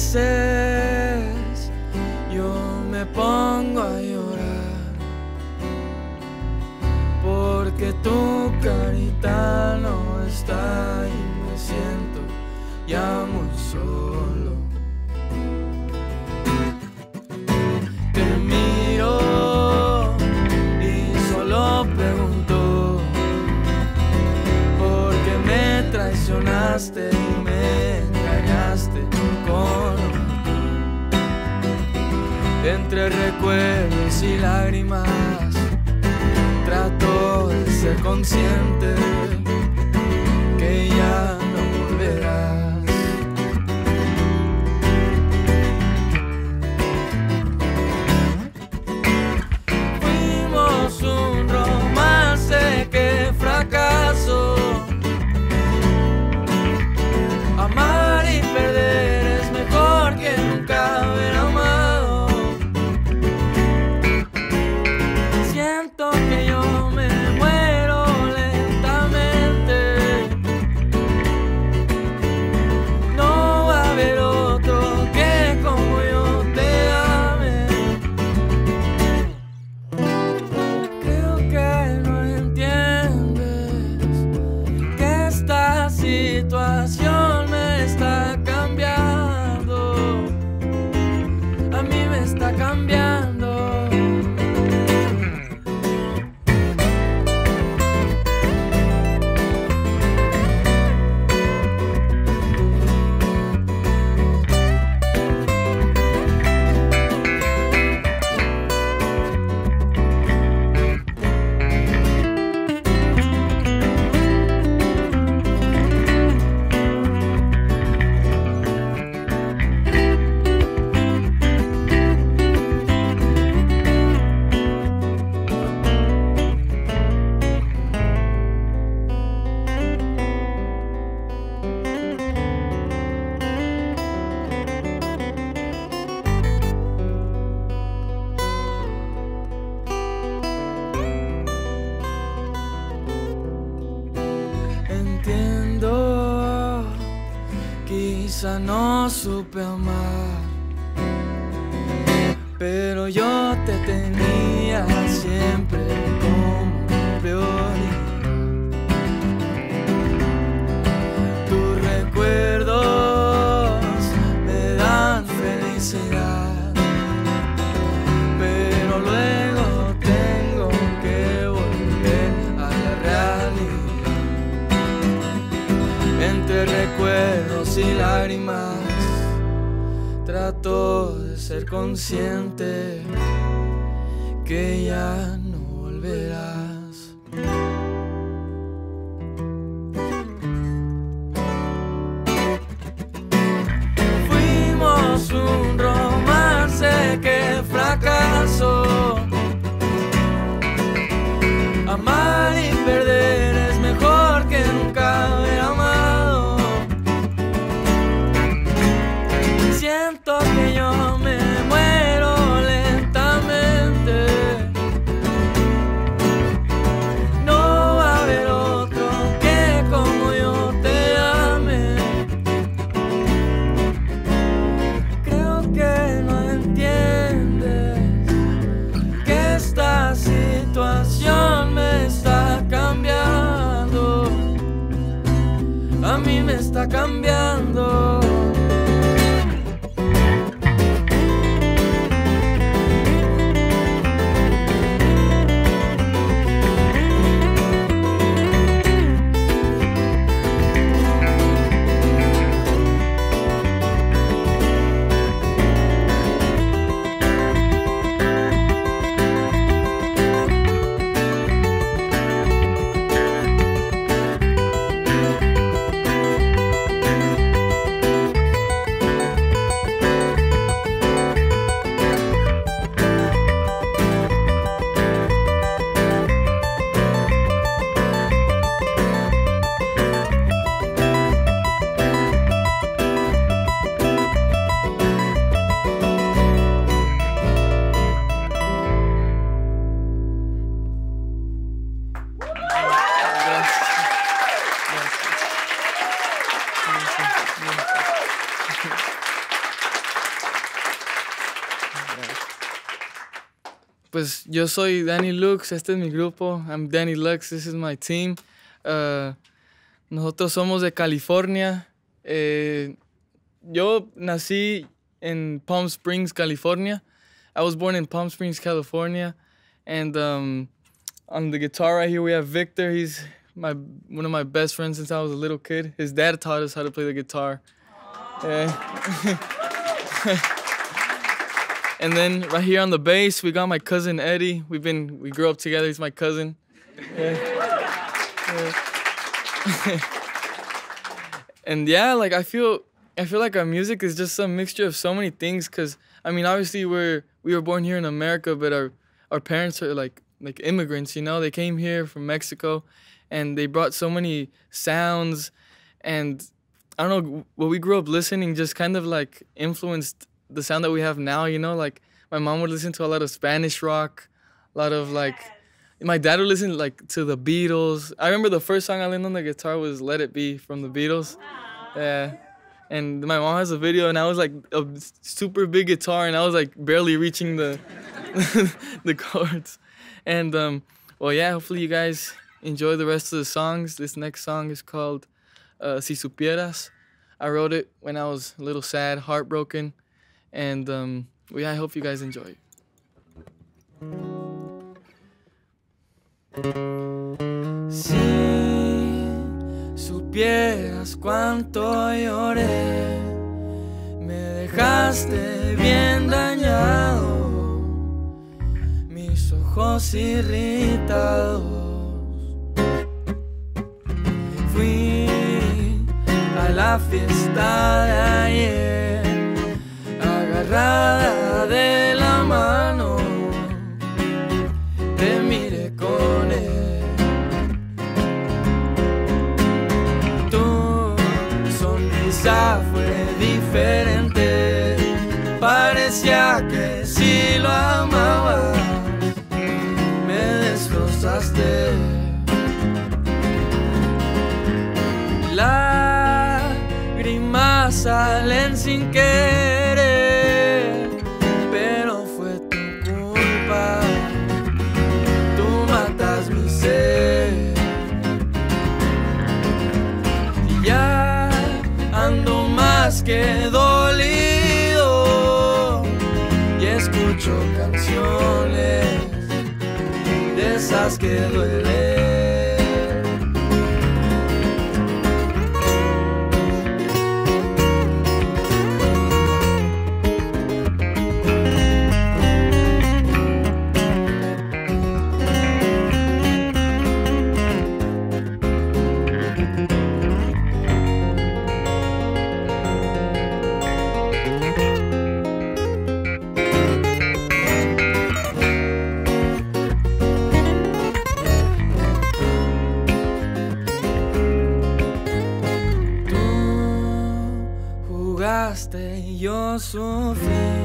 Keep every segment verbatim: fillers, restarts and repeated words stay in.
veces yo me pongo a llorar porque tu carita no está y me siento ya muy solo. Te miro y solo pregunto por qué me traicionaste y me engañaste con entre recuerdos y lágrimas. Trato de ser consciente que ya no volverás. Fuimos un romance que fracasó. Amar y perder es mejor que nunca haber amado. Siento que yo me muero lentamente. No va a haber otro que como yo te ame. Creo que no entiendes que esta situación me está cambiando. A mí me está cambiando. Entiendo, quizá no supe amar, pero yo te tenía siempre como prioridad. Tus recuerdos me dan felicidad, pero luego tengo que volver a la realidad. Entre recuerdos y lágrimas trato de ser consciente que ya no volverás. Fuimos un romance que fracasó. Amar y perder es mejor que nunca haber amado. Siento que yo me muero lentamente. No va a haber otro que como yo te ame. Creo que no entiendes que esta situación me está cambiando. A mí me está cambiando. pues yo soy Danny Lux, este es mi grupo. I'm Danny Lux, this is my team. Uh, nosotros somos de California. Eh, yo nací en Palm Springs, California. I was born in Palm Springs, California. And um, on the guitar right here we have Victor. He's my one of my best friends since I was a little kid. His dad taught us how to play the guitar. Yeah. And then right here on the bass, we got my cousin Eddie. We've been, we grew up together. He's my cousin. Yeah. Yeah. And yeah, like I feel, I feel like our music is just some mixture of so many things. Cause I mean, obviously we're we were born here in America, but our our parents are like like immigrants. You know, they came here from Mexico, and they brought so many sounds, and I don't know, what we grew up listening just kind of like influenced the sound that we have now, you know? Like, my mom would listen to a lot of Spanish rock, a lot of like, my dad would listen like to the Beatles. I remember the first song I learned on the guitar was Let It Be from the Beatles. Yeah. And my mom has a video, and I was like a super big guitar, and I was like barely reaching the the chords. And um, well, yeah, hopefully you guys enjoy the rest of the songs. This next song is called uh, Si Supieras. I wrote it when I was a little sad, heartbroken. And um, well, yeah, I hope you guys enjoy it. Si supieras cuánto lloré, me dejaste bien dañado, mis ojos irritados. Fui a la fiesta de ayer, agarrada de la mano, te miré con él. Tu sonrisa fue diferente, parecía que si lo amabas, me destrozaste. Lágrimas salen sin querer, pero fue tu culpa. Tú matas mi ser. Y ya ando más que dolido y escucho canciones de esas que duelen. Y yo sufrí.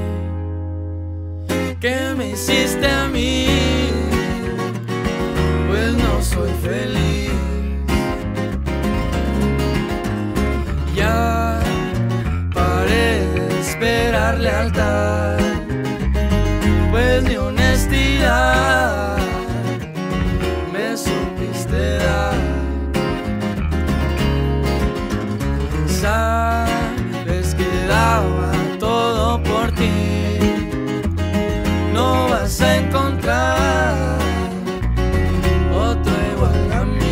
¿Qué me hiciste a mí? Pues no soy feliz. Ya paré de esperar lealtad, pues mi honestidad me supiste dar. Sabes que daba todo por ti, no vas a encontrar otro igual a mí.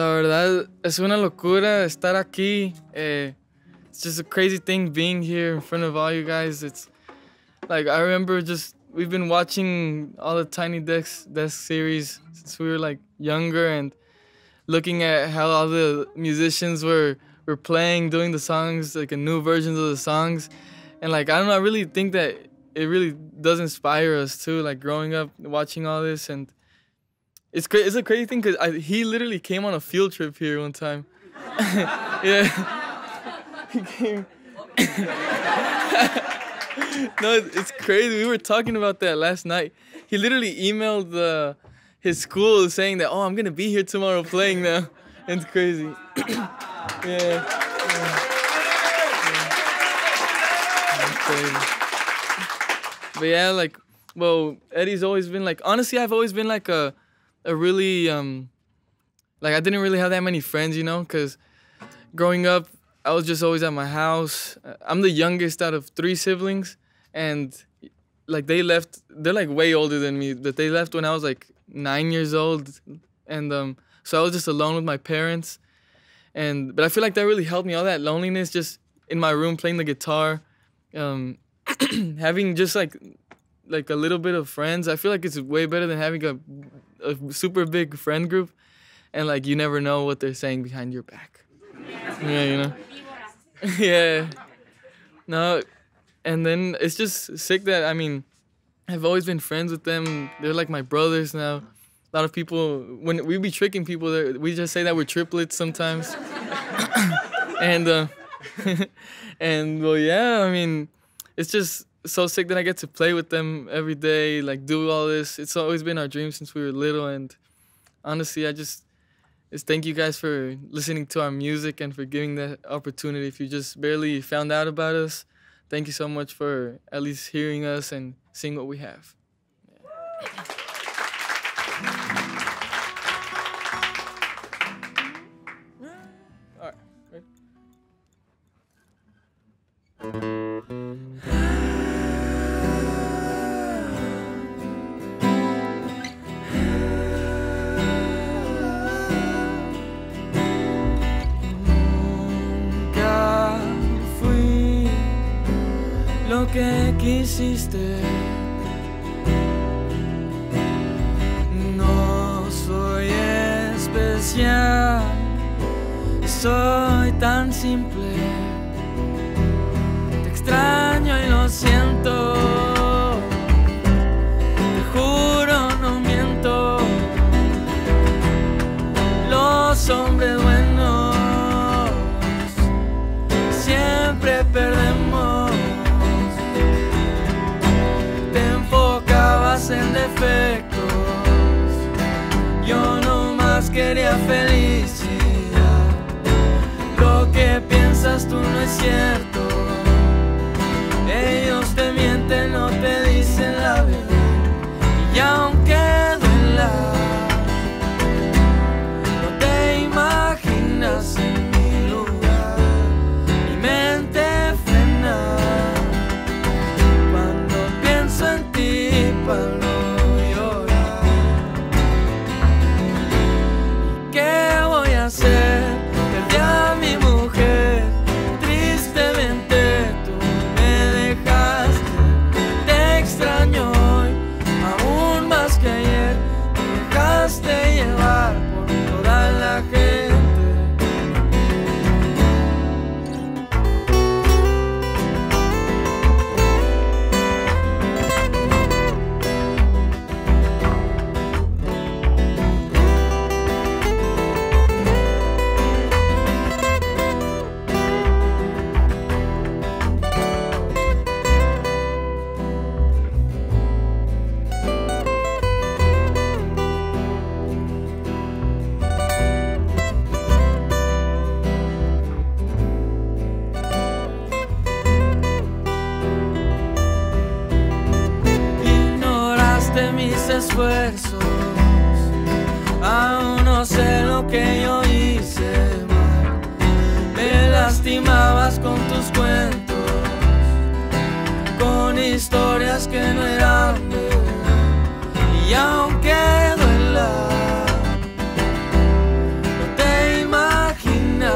La verdad, es una locura estar aquí. Eh, it's just a crazy thing being here in front of all you guys. It's like, I remember just, we've been watching all the Tiny Desk, Desk series since we were like younger, and looking at how all the musicians were, were playing, doing the songs, like a new versions of the songs. And like, I don't know, I really think that it really does inspire us too, like growing up, watching all this. And it's cra it's a crazy thing because he literally came on a field trip here one time. Yeah. He came. No, it's crazy. We were talking about that last night. He literally emailed the, his school saying that, oh, I'm going to be here tomorrow playing now. It's crazy. Yeah. Yeah. It's crazy. But yeah, like, well, Eddie's always been like, honestly, I've always been like a, a really, um, like I didn't really have that many friends, you know, because growing up, I was just always at my house. I'm the youngest out of three siblings, and like they left, they're like way older than me, but they left when I was like nine years old. And um, so I was just alone with my parents. And, but I feel like that really helped me, all that loneliness, just in my room playing the guitar, um, having just like, like a little bit of friends. I feel like it's way better than having a, a super big friend group, and like you never know what they're saying behind your back. Yeah, you know? Yeah. No, and then it's just sick that, I mean, I've always been friends with them. They're like my brothers now. A lot of people, when we be tricking people, we just say that we're triplets sometimes. And, uh, and well, yeah, I mean, it's just so sick that I get to play with them every day, like do all this. It's always been our dream since we were little, and honestly, I just, just thank you guys for listening to our music and for giving that opportunity. If you just barely found out about us, thank you so much for at least hearing us and seeing what we have. Yeah. All right. Ready? Lo que quisiste, no soy especial, soy tan simple, te extraño y lo siento, te juro no miento, los hombres buenos siempre perdemos. En defectos, yo nomás quería felicidad. Lo que piensas tú no es cierto, ellos te mienten, no te dicen la verdad. Y aunque duela, no te imaginas en mi lugar, mi mente frena cuando pienso en ti. Para no llorar. ¿Qué voy a hacer? Perdí a mi mujer, tristemente.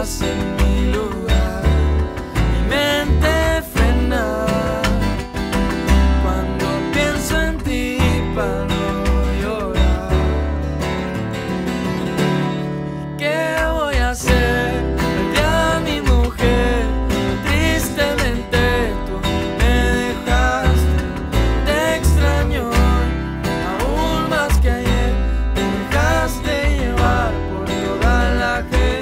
estás en mi lugar. Mi mente frena cuando pienso en ti para no llorar. ¿Qué voy a hacer? Perdí a mi mujer, tristemente tú me dejaste. Te extraño aún más que ayer, te dejaste llevar por toda la gente.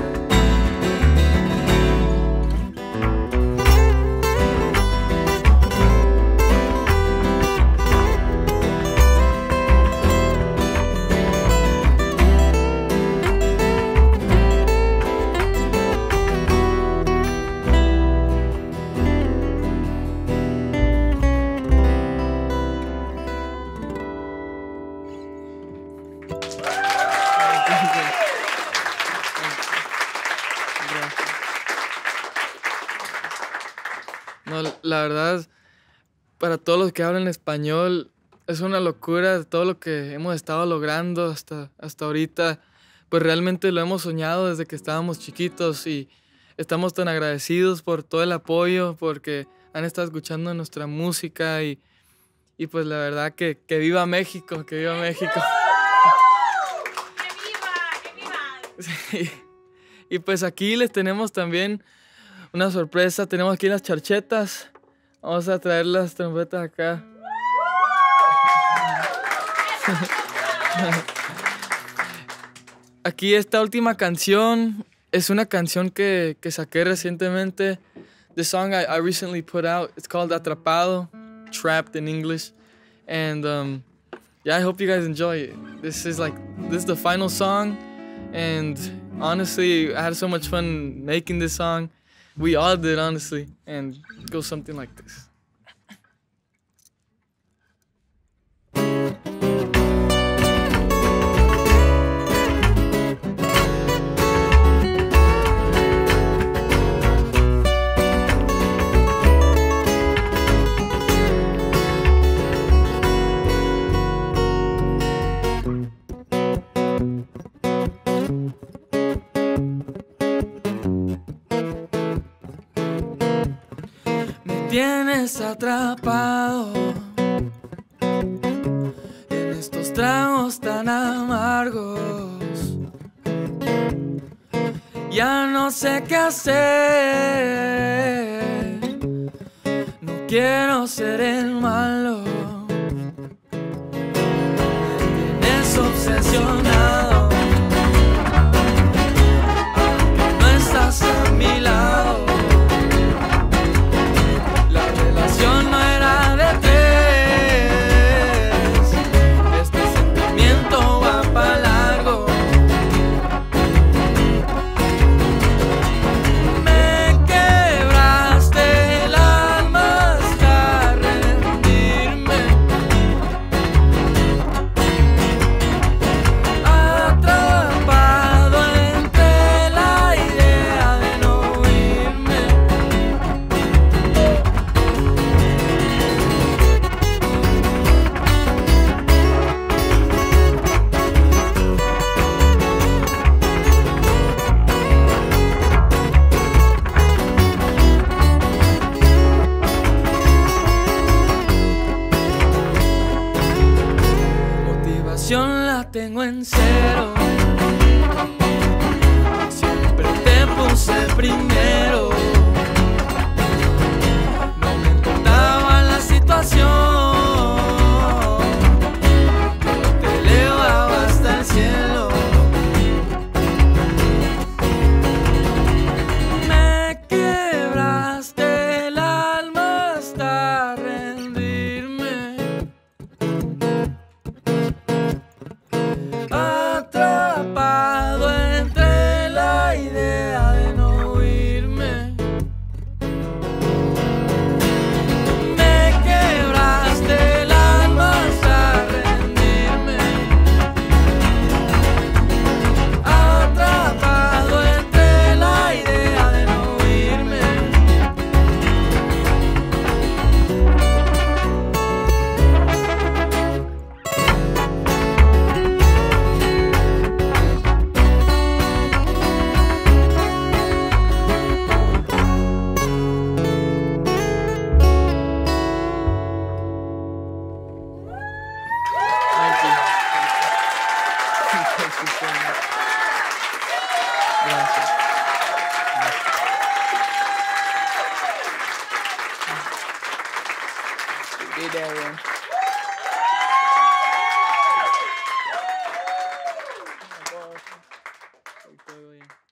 No, la verdad, para todos los que hablan español, es una locura todo lo que hemos estado logrando hasta, hasta ahorita. Pues realmente lo hemos soñado desde que estábamos chiquitos y estamos tan agradecidos por todo el apoyo, porque han estado escuchando nuestra música y, y pues la verdad que, que viva México, que viva México. ¡Que viva! ¡Que viva! Sí. Y pues aquí les tenemos también una sorpresa. Tenemos aquí las charchetas. Vamos a traer las trompetas acá. Aquí esta última canción es una canción que, que saqué recientemente. The song I, I recently put out, it's called Atrapado, Trapped in English. And um, yeah, I hope you guys enjoy it. This is like, this is the final song. And honestly, I had so much fun making this song. We all did, honestly. And it goes something like this. Tienes atrapado en estos tragos tan amargos. Ya no sé qué hacer. No quiero ser el malo. Me tienes obsesionado, aunque no estás a mi lado. No era de tres, este sentimiento va para largo. Me quebraste el alma hasta rendirme, atrapado entre la idea de no irme. La tengo en cero, siempre te puse primero, no me importaba la situación, yo te elevaba hasta el cielo. Me quebraste el alma hasta rendirme, atrapado entre la idea de no huir. Great day, everyone. Oh my gosh. Victoria Williams.